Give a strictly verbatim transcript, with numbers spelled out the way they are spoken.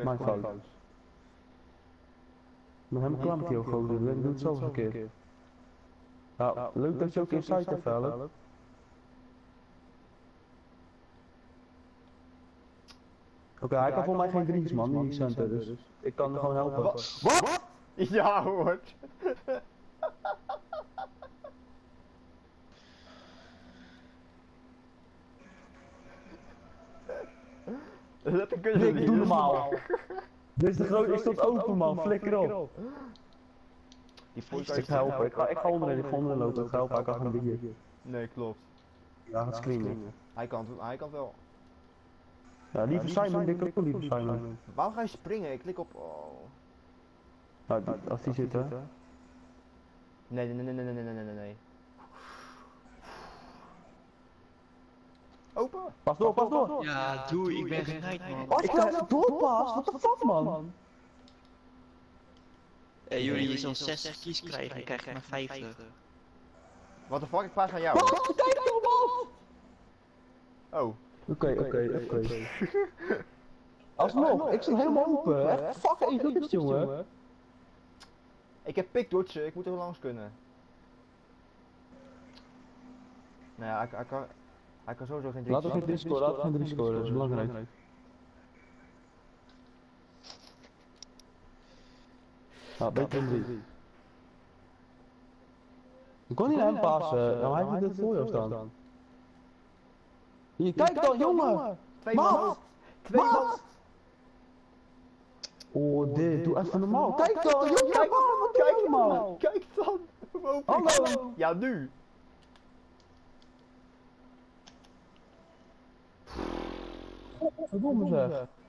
mijn fout. Met hem klamt hij ook gewoon doen en doet het zo een keer. Nou, leuk dat je ook inside hebt, Velp. Oké, okay, hij kan voor mij geen dries man, die center, dus ik kan hem gewoon helpen. Wat? Wat? Ja hoor. Dat kun je niet. Doe normaal. Dit is de grote, ik stond open man, flikker op. Die Ik ga helpen, ik ga, ik ga onderin, ik ga onderin lopen, ik ga helpen, hij kan gaan diggen. Nee, klopt. Ja, het screenen. Hij kan, hij kan wel. Ja, liever Simon, ik ook liever Simon. Waarom ga je springen? Ik klik op. Oh. Nou, die, als die zit hè. Nee, nee, nee, nee, nee, nee, nee, nee, nee. Open! Pas door, pas door! Ja, doe, ik ben geneigd man. Oh, ik ga even doorpas, wat de fuck man? Hé, jullie, je zal zestig kies krijgen, ik krijg maar vijftig. Wat de fuck, ik paas aan jou. Pas, kijk allemaal! Oh. Oké, oké, oké. Alsnog, ik zit helemaal open, hè? Fuck, één rust jongen. Ik heb pikdodge, ik moet er langs kunnen. Nou ja, hij, hij kan... Hij kan sowieso geen drie. Laat er geen drie scoren, laat er geen drie scoren, dat is belangrijk. Nou, beter dan drie. Ik kon niet naar hem passen, nou hij heeft het voor jou staan. Hier, kijk dan jongen! Twee Maat! Twee Maat! Oh dit, doe even normaal. Kijk dan, jongen! Kijk, Wat doe je allemaal? Kijk dan! Hallo! Ja, nu! Verdomme zeg.